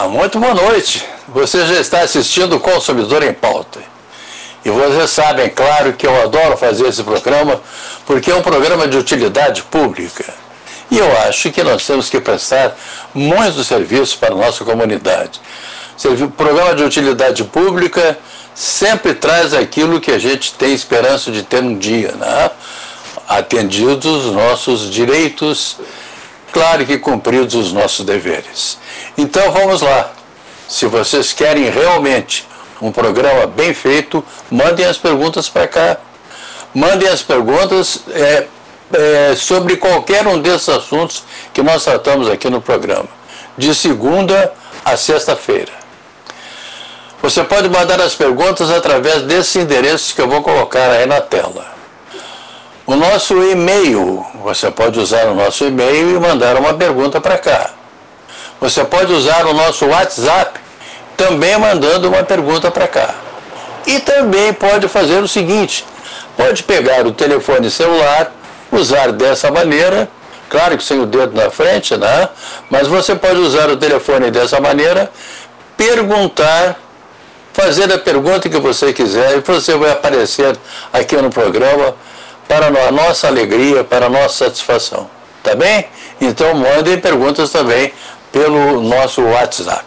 muito boa noite. Você já está assistindo o Consumidor em Pauta. E vocês sabem, claro, que eu adoro fazer esse programa, porque é um programa de utilidade pública. E eu acho que nós temos que prestar muitos serviços para a nossa comunidade. O programa de utilidade pública sempre traz aquilo que a gente tem esperança de ter um dia, né? Atendidos os nossos direitos, claro que cumpridos os nossos deveres. Então vamos lá. Se vocês querem realmente um programa bem feito, mandem as perguntas para cá. Mandem as perguntas sobre qualquer um desses assuntos que nós tratamos aqui no programa, de segunda a sexta-feira. Você pode mandar as perguntas através desses endereços que eu vou colocar aí na tela. O nosso e-mail, você pode usar o nosso e-mail e mandar uma pergunta para cá. Você pode usar o nosso WhatsApp, também mandando uma pergunta para cá. E também pode fazer o seguinte, pode pegar o telefone celular, usar dessa maneira, claro que sem o dedo na frente, né? Mas você pode usar o telefone dessa maneira, perguntar, fazer a pergunta que você quiser e você vai aparecer aqui no programa para a nossa alegria, para a nossa satisfação. Tá bem? Então mandem perguntas também pelo nosso WhatsApp.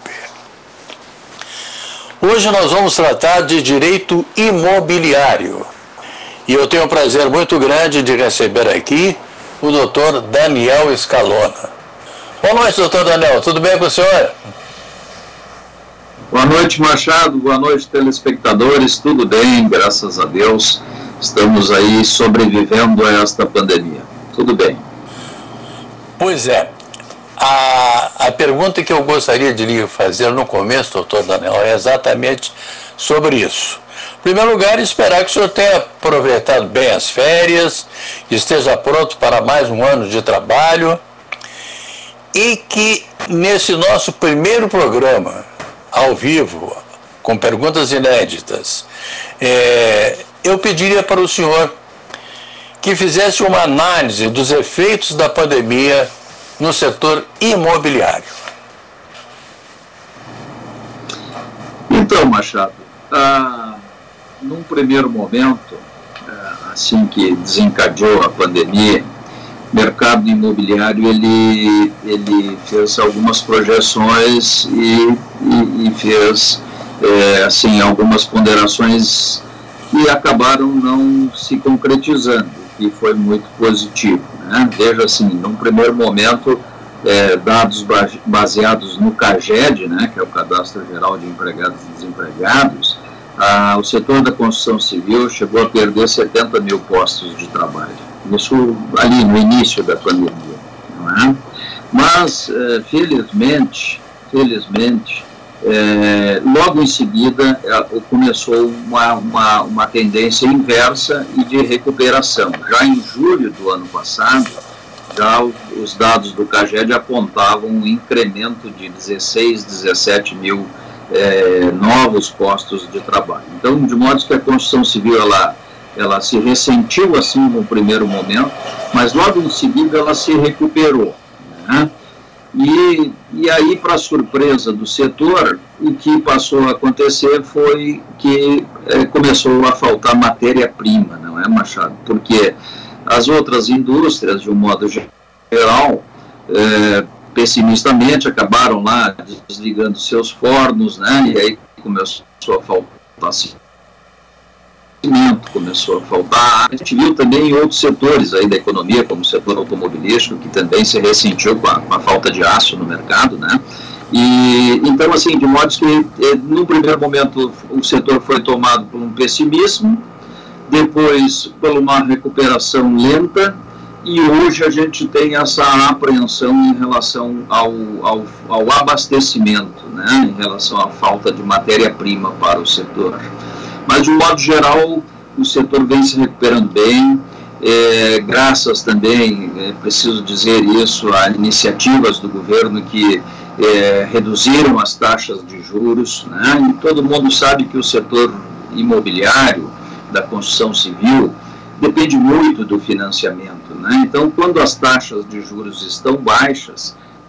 Hoje nós vamos tratar de direito imobiliário. E eu tenho um prazer muito grande de receber aqui o Dr. Daniel Scalona. Boa noite, doutor Daniel. Tudo bem com o senhor? Boa noite, Machado. Boa noite, telespectadores. Tudo bem, graças a Deus. Estamos aí sobrevivendo a esta pandemia. Tudo bem. Pois é. A pergunta que eu gostaria de lhe fazer no começo, doutor Daniel, é exatamente sobre isso. Em primeiro lugar, esperar que o senhor tenha aproveitado bem as férias, esteja pronto para mais um ano de trabalho e que nesse nosso primeiro programa, ao vivo, com perguntas inéditas, eu pediria para o senhor que fizesse uma análise dos efeitos da pandemia no setor imobiliário. Então, Machado, num primeiro momento, assim que desencadeou a pandemia, o mercado imobiliário ele fez algumas projeções e fez assim, algumas ponderações que acabaram não se concretizando, e foi muito positivo, né? Veja assim, num primeiro momento, dados baseados no CAGED, né, que é o Cadastro Geral de Empregados e Desempregados, o setor da construção civil chegou a perder 70 mil postos de trabalho. Isso ali no início da pandemia, não é? Mas, felizmente, logo em seguida começou uma tendência inversa e de recuperação. Já em julho do ano passado, já os dados do CAGED apontavam um incremento de 16, 17 mil novos postos de trabalho. Então, de modo que a construção civil ela se ressentiu assim no primeiro momento, mas logo em seguida ela se recuperou, né? E aí, para surpresa do setor, o que passou a acontecer foi que começou a faltar matéria-prima, não é, Machado? Porque as outras indústrias, de um modo geral, pessimistamente, acabaram lá desligando seus fornos, né? E aí começou a faltar cimento, começou a faltar. A gente viu também em outros setores aí da economia, como o setor automobilístico, que também se ressentiu com a falta de aço no mercado, né? E então, assim, de modo que, no primeiro momento, o setor foi tomado por um pessimismo, depois por uma recuperação lenta, e hoje a gente tem essa apreensão em relação ao abastecimento, né? Em relação à falta de matéria-prima para o setor. Mas, de um modo geral, o setor vem se recuperando bem, graças também, preciso dizer isso, a iniciativas do governo que reduziram as taxas de juros, né? E todo mundo sabe que o setor imobiliário, da construção civil, depende muito do financiamento, né? Então, quando as taxas de juros estão baixas,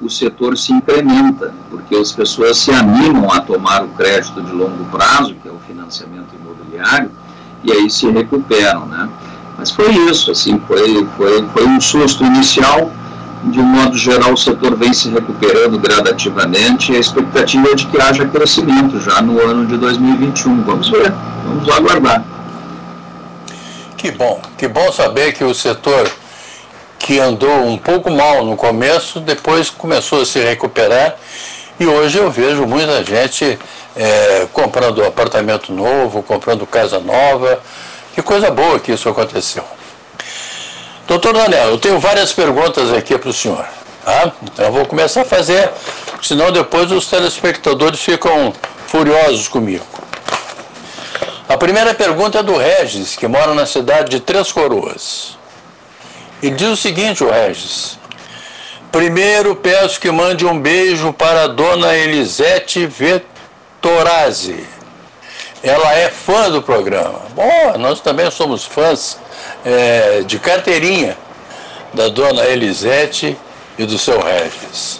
o setor se incrementa, porque as pessoas se animam a tomar o crédito de longo prazo, que é o financiamento imobiliário, e aí se recuperam, né? Mas foi isso, assim, foi um susto inicial. De um modo geral, o setor vem se recuperando gradativamente e a expectativa é de que haja crescimento já no ano de 2021. Vamos ver, vamos aguardar. Que bom saber que o setor que andou um pouco mal no começo, depois começou a se recuperar e hoje eu vejo muita gente comprando apartamento novo, comprando casa nova. Que coisa boa que isso aconteceu. Doutor Daniel, eu tenho várias perguntas aqui para o senhor. Tá? Então eu vou começar a fazer, senão depois os telespectadores ficam furiosos comigo. A primeira pergunta é do Regis, que mora na cidade de Três Coroas. Ele diz o seguinte, o Regis: primeiro peço que mande um beijo para a dona Elisete Vettorazzi. Ela é fã do programa. Bom, nós também somos fãs de carteirinha da dona Elisete e do seu Regis.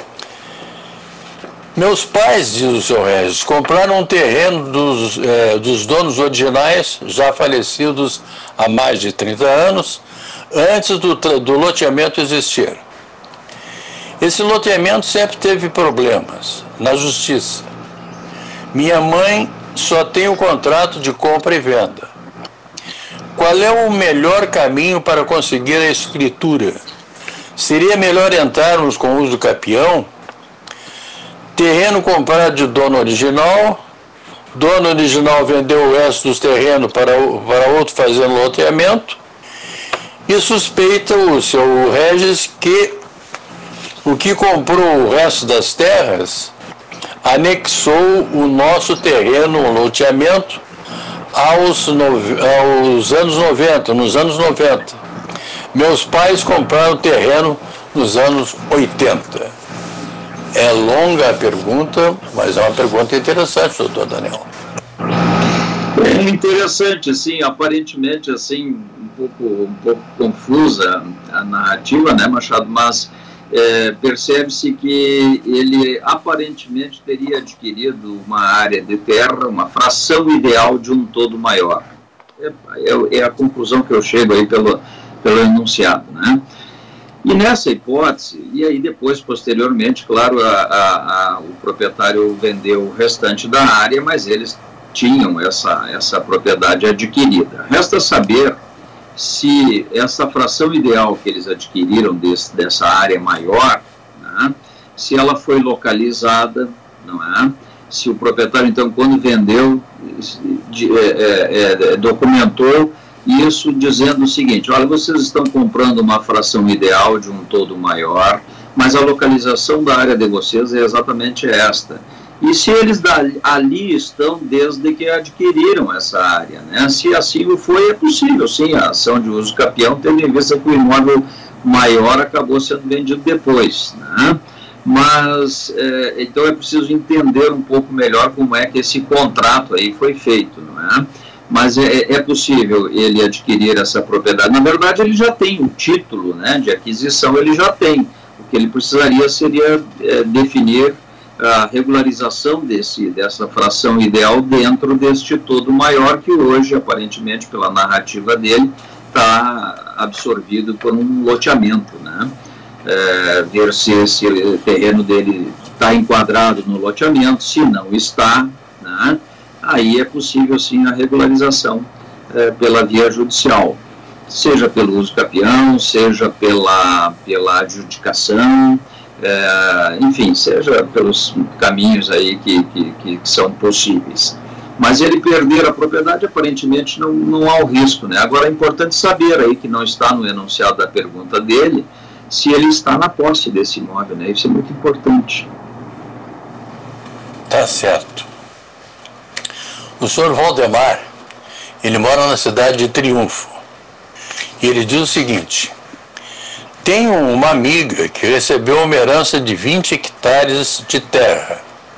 Meus pais, diz o seu Regis, compraram um terreno dos donos originais, já falecidos há mais de 30 anos, antes do loteamento existir. Esse loteamento sempre teve problemas na justiça. Minha mãe só tem o contrato de compra e venda. Qual é o melhor caminho para conseguir a escritura? Seria melhor entrarmos com o uso do capião? Terreno comprado de dono original vendeu o resto dos terrenos para outro fazendo loteamento e suspeita o seu Regis que o que comprou o resto das terras anexou o nosso terreno, o loteamento, aos anos 90, nos anos 90. Meus pais compraram o terreno nos anos 80. É longa a pergunta, mas é uma pergunta interessante, doutor Daniel. É interessante, assim, aparentemente, assim, um pouco confusa a narrativa, né, Machado, mas percebe-se que ele aparentemente teria adquirido uma área de terra, uma fração ideal de um todo maior. É a conclusão que eu chego aí pelo enunciado, né? E nessa hipótese, e aí depois, posteriormente, claro, o proprietário vendeu o restante da área, mas eles tinham essa propriedade adquirida. Resta saber se essa fração ideal que eles adquiriram dessa área maior, né, se ela foi localizada, não é? Se o proprietário, então, quando vendeu, documentou isso dizendo o seguinte: olha, vocês estão comprando uma fração ideal de um todo maior, mas a localização da área de vocês é exatamente esta. E se eles ali estão desde que adquiriram essa área, né? Se assim foi, é possível, sim, a ação de uso capião, tendo em vista que o imóvel maior acabou sendo vendido depois, né? Mas, então é preciso entender um pouco melhor como é que esse contrato aí foi feito, não é? Mas é possível ele adquirir essa propriedade. Na verdade, ele já tem o título, né, de aquisição, ele já tem. O que ele precisaria seria definir a regularização dessa fração ideal dentro deste todo maior que hoje, aparentemente, pela narrativa dele, está absorvido por um loteamento, né? Ver se esse terreno dele está enquadrado no loteamento, se não está, né? Aí é possível sim a regularização pela via judicial, seja pelo uso capião, seja pela adjudicação, enfim, seja pelos caminhos aí que são possíveis. Mas ele perder a propriedade, aparentemente, não há o risco, né? Agora é importante saber aí, que não está no enunciado da pergunta dele, se ele está na posse desse imóvel, né? Isso é muito importante. Tá certo. O senhor Valdemar, ele mora na cidade de Triunfo, e ele diz o seguinte: tenho uma amiga que recebeu uma herança de 20 hectares de terra.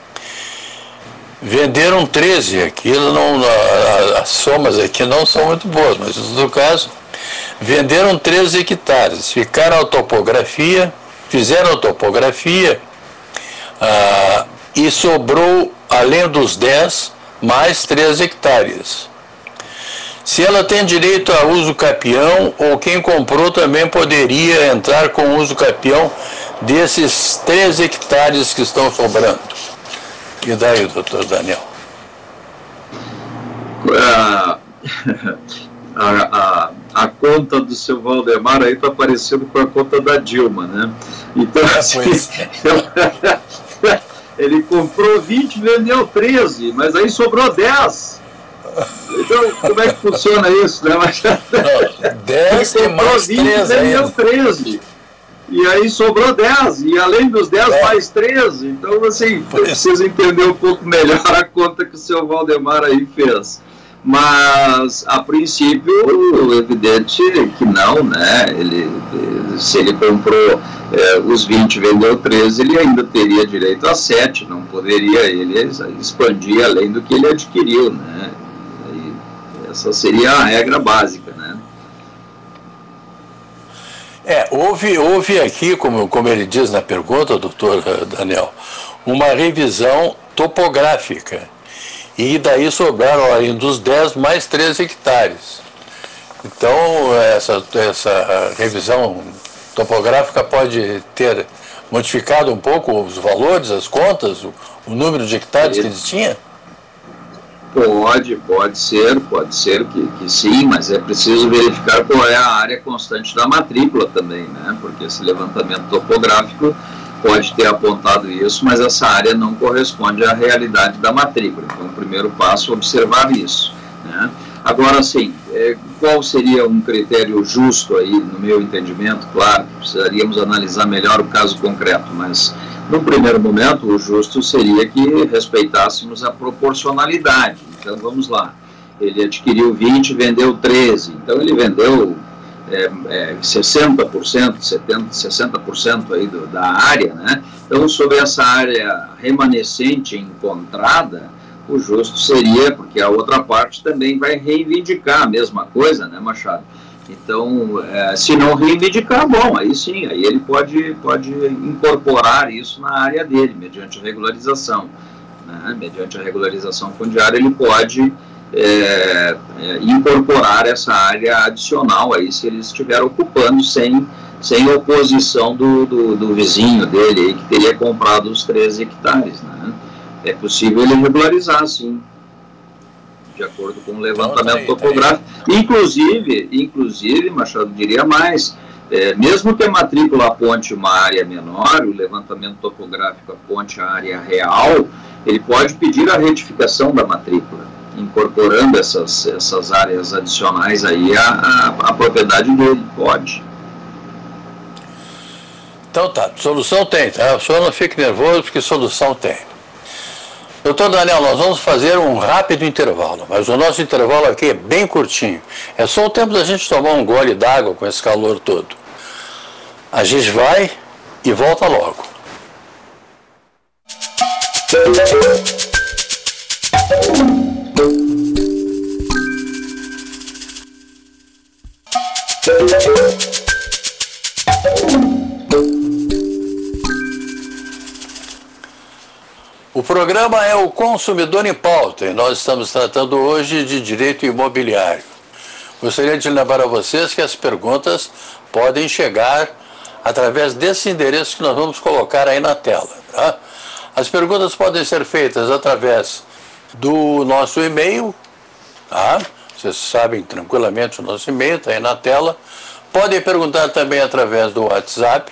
Venderam 13 aqui, as somas aqui não são muito boas, mas no caso, venderam 13 hectares, ficaram a topografia fizeram a topografia e sobrou, além dos 10, mais 3 hectares. Se ela tem direito a uso capião, ou quem comprou também poderia entrar com uso capião desses 3 hectares que estão sobrando. E daí, doutor Daniel? A conta do seu Valdemar aí está parecendo com a conta da Dilma, né? Então, assim, ele comprou 20, vendeu 13, mas aí sobrou 10. Então, como é que funciona isso, né? Mas, 10 e mais 20, 13 vendeu 13. E aí sobrou 10, e além dos 10, mais 13. Então, assim, precisa entender um pouco melhor a conta que o seu Valdemar aí fez. Mas, a princípio, evidente que não, né? Se ele comprou os 20 e vendeu 13, ele ainda teria direito a 7, não poderia ele expandir além do que ele adquiriu, né? E essa seria a regra básica, né? Houve aqui, como ele diz na pergunta, doutor Daniel, uma revisão topográfica. E daí sobraram, além dos 10, mais 13 hectares. Então, essa revisão topográfica pode ter modificado um pouco os valores, as contas, o número de hectares que eles tinham? Pode ser que sim, mas é preciso verificar qual é a área constante da matrícula também, né? Porque esse levantamento topográfico pode ter apontado isso, mas essa área não corresponde à realidade da matrícula. Então, o primeiro passo é observar isso, né? Agora, sim, qual seria um critério justo aí, no meu entendimento? Claro que precisaríamos analisar melhor o caso concreto, mas, no primeiro momento, o justo seria que respeitássemos a proporcionalidade. Então, vamos lá. Ele adquiriu 20 e vendeu 13. Então, ele vendeu 60%, 70%, 60% aí da área, né? Então, sobre essa área remanescente encontrada, o justo seria, porque a outra parte também vai reivindicar a mesma coisa, né, Machado? Então, se não reivindicar, bom, aí sim, aí ele pode incorporar isso na área dele, mediante regularização, né? Mediante a regularização fundiária, ele pode incorporar essa área adicional aí, se ele estiver ocupando sem oposição do vizinho dele aí, que teria comprado os 13 hectares, né? É possível ele regularizar, sim, de acordo com o levantamento topográfico. Inclusive, Machado, diria mais, mesmo que a matrícula aponte uma área menor, o levantamento topográfico aponte a área real, ele pode pedir a retificação da matrícula, incorporando essas áreas adicionais aí à propriedade dele, pode. Então tá, solução tem, tá? O senhor não fique nervoso, porque solução tem. Doutor Daniel, nós vamos fazer um rápido intervalo, mas o nosso intervalo aqui é bem curtinho. É só o tempo da gente tomar um gole d'água com esse calor todo. A gente vai e volta logo. O programa é o Consumidor em Pauta e nós estamos tratando hoje de direito imobiliário. Gostaria de lembrar a vocês que as perguntas podem chegar através desse endereço que nós vamos colocar aí na tela, tá? As perguntas podem ser feitas através do nosso e-mail, tá? Vocês sabem tranquilamente o nosso e-mail, está aí na tela. Podem perguntar também através do WhatsApp,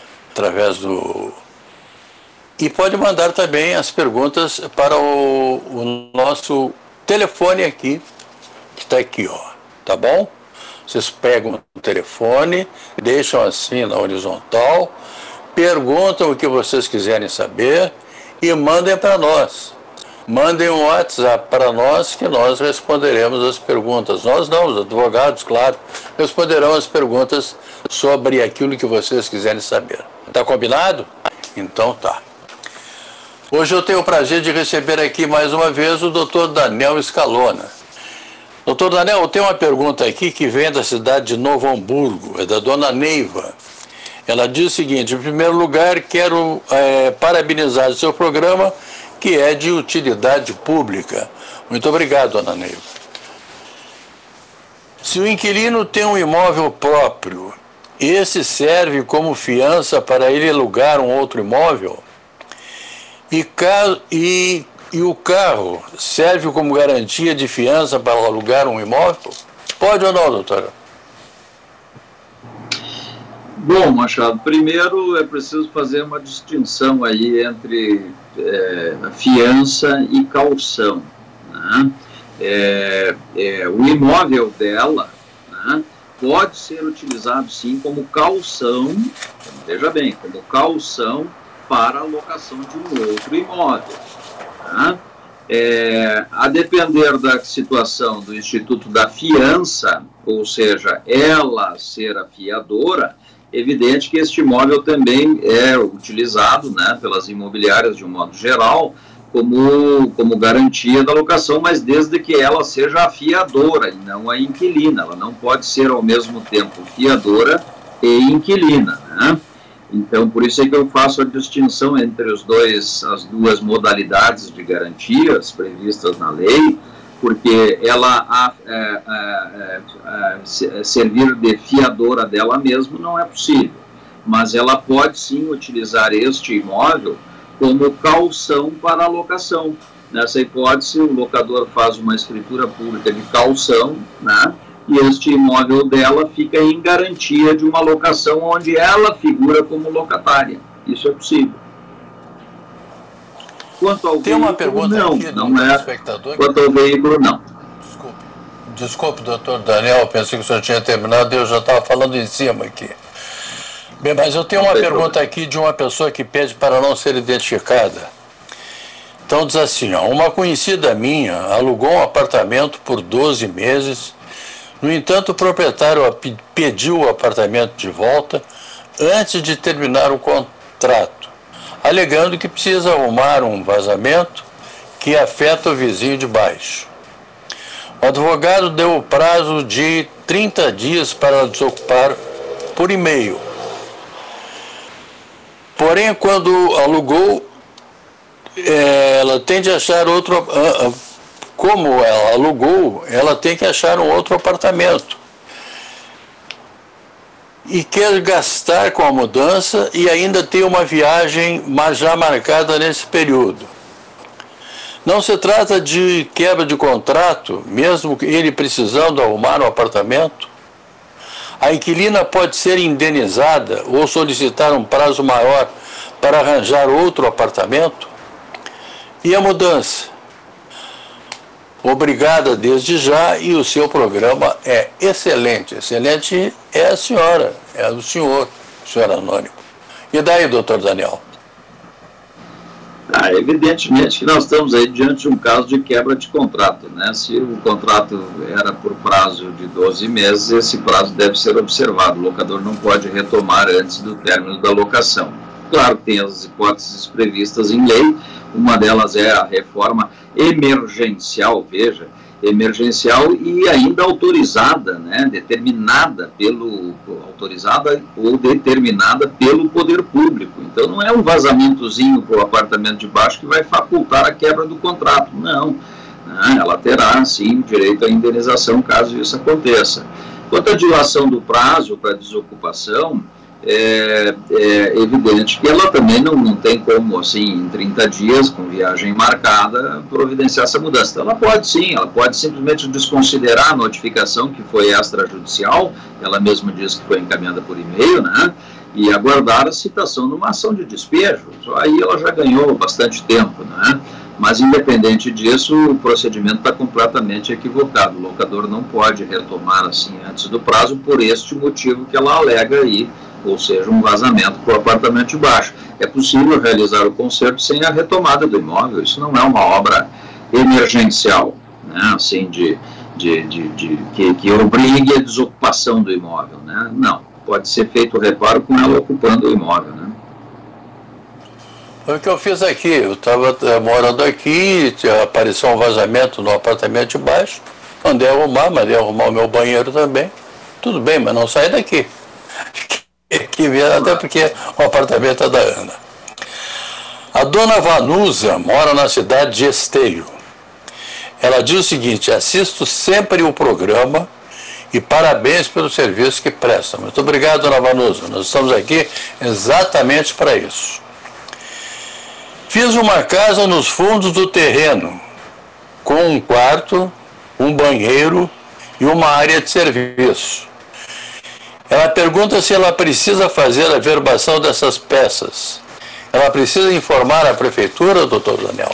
e pode mandar também as perguntas para o nosso telefone aqui, que está aqui, ó, tá bom? Vocês pegam o telefone, deixam assim na horizontal, perguntam o que vocês quiserem saber e mandem para nós. Mandem um WhatsApp para nós que nós responderemos as perguntas. Nós não, os advogados, claro, responderão as perguntas sobre aquilo que vocês quiserem saber. Tá combinado? Então tá. Hoje eu tenho o prazer de receber aqui mais uma vez o Dr. Daniel Scalona. Dr. Daniel, eu tenho uma pergunta aqui que vem da cidade de Novo Hamburgo, é da dona Neiva. Ela diz o seguinte: em primeiro lugar, quero parabenizar o seu programa, que é de utilidade pública. Muito obrigado, dona Neiva. Se o inquilino tem um imóvel próprio, esse serve como fiança para ele alugar um outro imóvel? E o carro serve como garantia de fiança para alugar um imóvel? Pode ou não, doutora? Bom, Machado, primeiro é preciso fazer uma distinção aí entre fiança e caução, né? O imóvel dela, né, pode ser utilizado sim como caução, veja bem, como caução para a locação de um outro imóvel, né? A depender da situação do Instituto da Fiança, ou seja, ela ser a fiadora, evidente que este imóvel também é utilizado, né, pelas imobiliárias de um modo geral como garantia da locação, mas desde que ela seja a fiadora e não a inquilina. Ela não pode ser ao mesmo tempo fiadora e inquilina, né? Então, por isso é que eu faço a distinção entre as duas modalidades de garantias previstas na lei, porque ela servir de fiadora dela mesma não é possível, mas ela pode sim utilizar este imóvel como caução para a locação. Nessa hipótese, o locador faz uma escritura pública de caução, né, e este imóvel dela fica em garantia de uma locação onde ela figura como locatária. Isso é possível. Quanto ao Tem uma pergunta não, aqui não é. Espectador. Quanto ao veículo, não. Desculpe, doutor Daniel, pensei que o senhor tinha terminado e eu já estava falando em cima aqui. Bem, mas eu tenho uma pergunta aqui de uma pessoa que pede para não ser identificada. Então diz assim, ó: uma conhecida minha alugou um apartamento por 12 meses, no entanto o proprietário pediu o apartamento de volta antes de terminar o contrato, alegando que precisa arrumar um vazamento que afeta o vizinho de baixo. O advogado deu o prazo de 30 dias para desocupar por e-mail. Porém, quando alugou, ela tem de achar outro... Como ela alugou, ela tem que achar um outro apartamento. E quer gastar com a mudança e ainda tem uma viagem já marcada nesse período. Não se trata de quebra de contrato, mesmo ele precisando arrumar um apartamento? A inquilina pode ser indenizada ou solicitar um prazo maior para arranjar outro apartamento? E a mudança? Obrigada desde já, e o seu programa é excelente. Excelente é a senhora, é o senhor anônimo. E daí, doutor Daniel? Evidentemente que nós estamos aí diante de um caso de quebra de contrato, né? Se o contrato era por prazo de 12 meses, esse prazo deve ser observado. O locador não pode retomar antes do término da locação. Claro que tem as hipóteses previstas em lei, uma delas é a reforma emergencial, veja, emergencial e ainda autorizada, né, autorizada ou determinada pelo poder público. Então não é um vazamentozinho para o apartamento de baixo que vai facultar a quebra do contrato, não. Ela terá, sim, direito à indenização caso isso aconteça. Quanto à dilação do prazo para desocupação, é evidente que ela também não tem como, assim, em 30 dias, com viagem marcada, providenciar essa mudança. Então, ela pode sim, ela pode simplesmente desconsiderar a notificação que foi extrajudicial, ela mesma diz que foi encaminhada por e-mail, né, e aguardar a citação numa ação de despejo. Aí ela já ganhou bastante tempo, né, mas independente disso, o procedimento está completamente equivocado. O locador não pode retomar assim antes do prazo por este motivo que ela alega aí, ou seja, um vazamento para o apartamento de baixo. É possível realizar o conserto sem a retomada do imóvel, isso não é uma obra emergencial, né, assim, que obrigue a desocupação do imóvel, né? Não, pode ser feito o reparo com ela ocupando o imóvel, né? Foi o que eu fiz aqui, eu estava morando aqui, apareceu um vazamento no apartamento de baixo, mandei arrumar o meu banheiro também, tudo bem, mas não saí daqui. que ver, até porque o apartamento é da Ana. A dona Vanusa mora na cidade de Esteio. Ela diz o seguinte: assisto sempre o programa e parabéns pelo serviço que presta. Muito obrigado, dona Vanusa. Nós estamos aqui exatamente para isso. Fiz uma casa nos fundos do terreno, com um quarto, um banheiro e uma área de serviço. Ela pergunta se ela precisa fazer a averbação dessas peças. Ela precisa informar a prefeitura, doutor Daniel?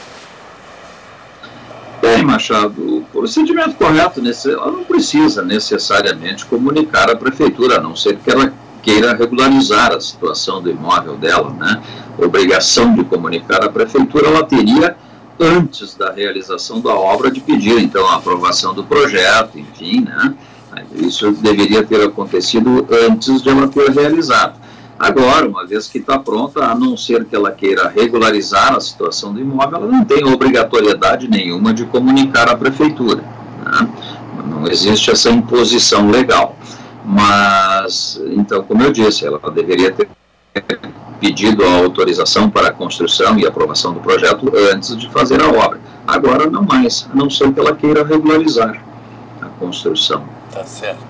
Bem, Machado, o procedimento correto, ela não precisa necessariamente comunicar à prefeitura, a não ser que ela queira regularizar a situação do imóvel dela, né? A obrigação de comunicar à prefeitura ela teria antes da realização da obra de pedir, então, a aprovação do projeto, enfim, né? Isso deveria ter acontecido antes de ela ter realizado. Agora, uma vez que está pronta, a não ser que ela queira regularizar a situação do imóvel, ela não tem obrigatoriedade nenhuma de comunicar à prefeitura, né? Não existe essa imposição legal. Mas, então, como eu disse, ela deveria ter pedido a autorização para a construção e aprovação do projeto antes de fazer a obra. Agora, não mais, a não ser que ela queira regularizar a construção. Tá certo.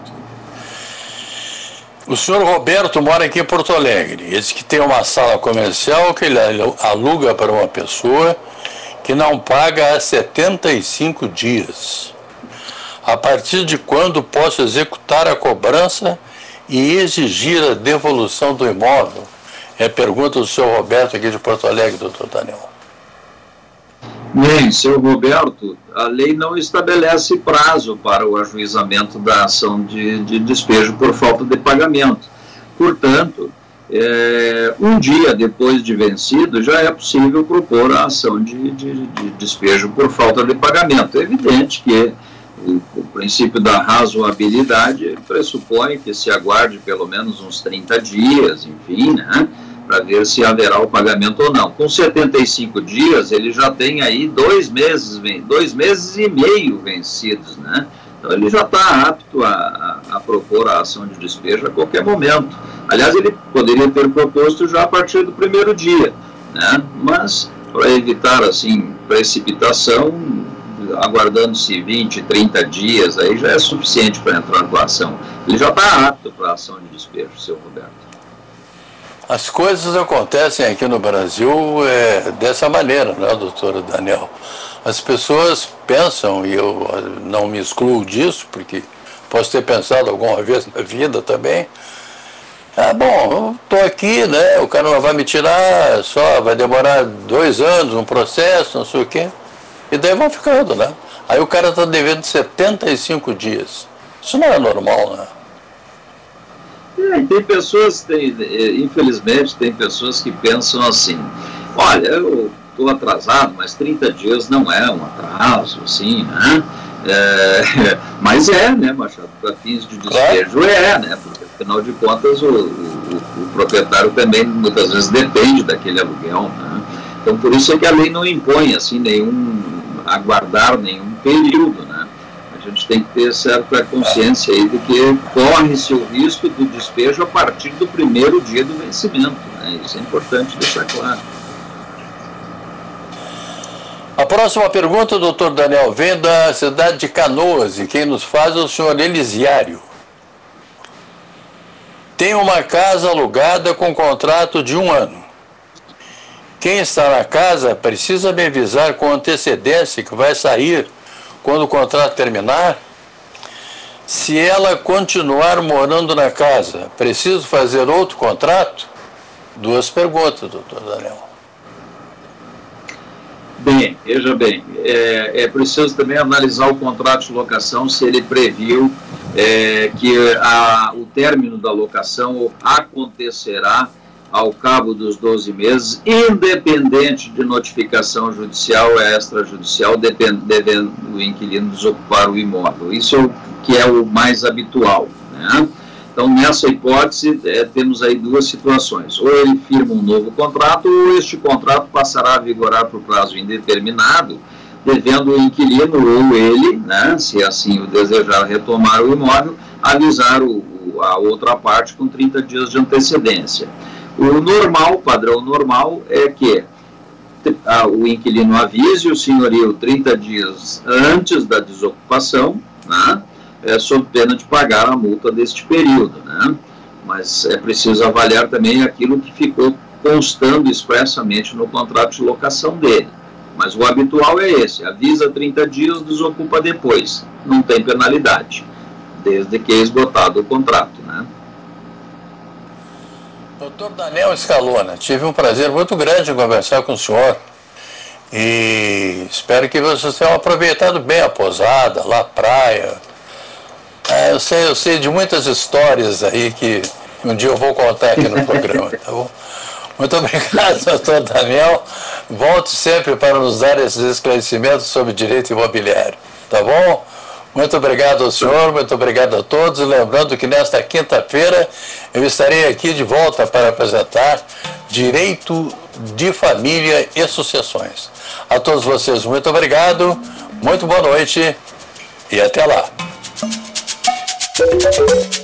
O senhor Roberto mora aqui em Porto Alegre. Ele diz que tem uma sala comercial que ele aluga para uma pessoa que não paga há 75 dias. A partir de quando posso executar a cobrança e exigir a devolução do imóvel? É a pergunta do senhor Roberto aqui de Porto Alegre, doutor Daniel. Bem, senhor Roberto, a lei não estabelece prazo para o ajuizamento da ação de despejo por falta de pagamento. Portanto, um dia depois de vencido, já é possível propor a ação de despejo por falta de pagamento. É evidente que o princípio da razoabilidade pressupõe que se aguarde pelo menos uns 30 dias, enfim, né, para ver se haverá o pagamento ou não. Com 75 dias, ele já tem aí 2 meses e meio vencidos, né? Então, ele já está apto a propor a ação de despejo a qualquer momento. Aliás, ele poderia ter proposto já a partir do primeiro dia, né? Mas, para evitar, assim, precipitação, aguardando-se 20, 30 dias, aí já é suficiente para entrar com a ação. Ele já está apto para a ação de despejo, seu Roberto. As coisas acontecem aqui no Brasil dessa maneira, né, doutor Daniel? As pessoas pensam, e eu não me excluo disso, porque posso ter pensado alguma vez na vida também, bom, eu estou aqui, né, o cara não vai me tirar, só vai demorar 2 anos, um processo, não sei o quê, e daí vão ficando, né? Aí o cara está devendo 75 dias. Isso não é normal, né? Tem pessoas, infelizmente, tem pessoas que pensam assim: olha, eu estou atrasado, mas 30 dias não é um atraso, assim, né? Mas né, Machado, para fins de despejo né? Porque, afinal de contas, o proprietário também, muitas vezes, depende daquele aluguel, né? Então, por isso é que a lei não impõe, assim, aguardar nenhum período, né? A gente tem que ter certa consciência aí de que corre-se o risco do despejo a partir do primeiro dia do vencimento, né? Isso é importante deixar claro. A próxima pergunta, doutor Daniel, vem da cidade de Canoas, e quem nos faz é o senhor Elisiário. Tem uma casa alugada com contrato de 1 ano. Quem está na casa precisa me avisar com antecedência que vai sair quando o contrato terminar? Se ela continuar morando na casa, preciso fazer outro contrato? 2 perguntas, doutor Daniel. Bem, veja bem, é preciso também analisar o contrato de locação, se ele previu que o término da locação acontecerá ao cabo dos 12 meses, independente de notificação judicial ou extrajudicial, devendo o inquilino desocupar o imóvel. Isso é o que é o mais habitual, né? Então, nessa hipótese, temos aí 2 situações. Ou ele firma um novo contrato, ou este contrato passará a vigorar por prazo indeterminado, devendo o inquilino ou ele, né, se assim o desejar retomar o imóvel, avisar a outra parte com 30 dias de antecedência. O normal, padrão normal, é que o inquilino avise o senhorio 30 dias antes da desocupação, né, sob pena de pagar a multa deste período, né? Mas é preciso avaliar também aquilo que ficou constando expressamente no contrato de locação dele. Mas o habitual é esse: avisa 30 dias, desocupa depois, não tem penalidade, desde que é esgotado o contrato, né? Doutor Daniel Scalona, tive um prazer muito grande em conversar com o senhor e espero que vocês tenham aproveitado bem a pousada, lá a praia. Eu sei de muitas histórias aí que um dia eu vou contar aqui no programa, tá bom? Muito obrigado, doutor Daniel. Volte sempre para nos dar esses esclarecimentos sobre direito imobiliário, tá bom? Muito obrigado ao senhor, muito obrigado a todos. Lembrando que nesta quinta-feira eu estarei aqui de volta para apresentar Direito de Família e Sucessões. A todos vocês, muito obrigado, muito boa noite e até lá.